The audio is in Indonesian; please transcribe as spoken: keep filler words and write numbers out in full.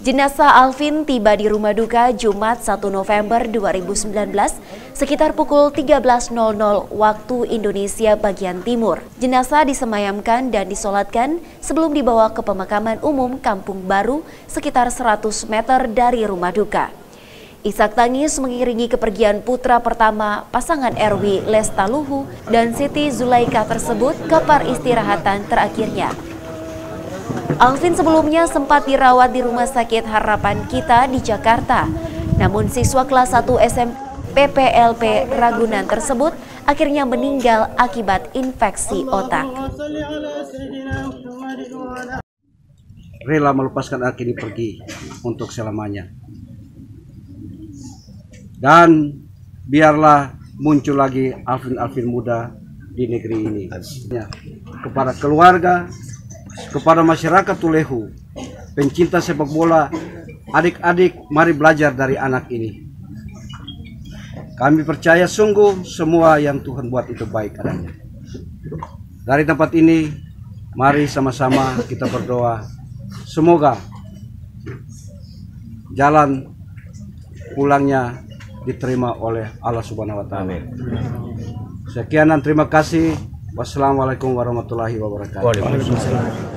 Jenazah Alvin tiba di rumah duka Jumat satu November dua ribu sembilan belas sekitar pukul tiga belas nol nol waktu Indonesia bagian timur. Jenazah disemayamkan dan disolatkan sebelum dibawa ke pemakaman umum Kampung Baru sekitar seratus meter dari rumah duka. Isak tangis mengiringi kepergian putra pertama pasangan Erwi Lestaluhu dan Siti Zulaika tersebut ke peristirahatan terakhirnya. Alvin sebelumnya sempat dirawat di Rumah Sakit Harapan Kita di Jakarta. Namun siswa kelas satu S M P P L P Ragunan tersebut akhirnya meninggal akibat infeksi otak. Rela melepaskan anak ini pergi untuk selamanya. Dan biarlah muncul lagi Alvin-Alvin muda di negeri ini. Kepada keluarga, kepada masyarakat Tulehu, pencinta sepak bola, adik-adik mari belajar dari anak ini. Kami percaya sungguh semua yang Tuhan buat itu baik adanya. Dari tempat ini, mari sama-sama kita berdoa. Semoga jalan pulangnya diterima oleh Allah Subhanahu wa Ta'ala. Sekian dan terima kasih. Wassalamualaikum warahmatullahi wabarakatuh. Waalaikumsalam.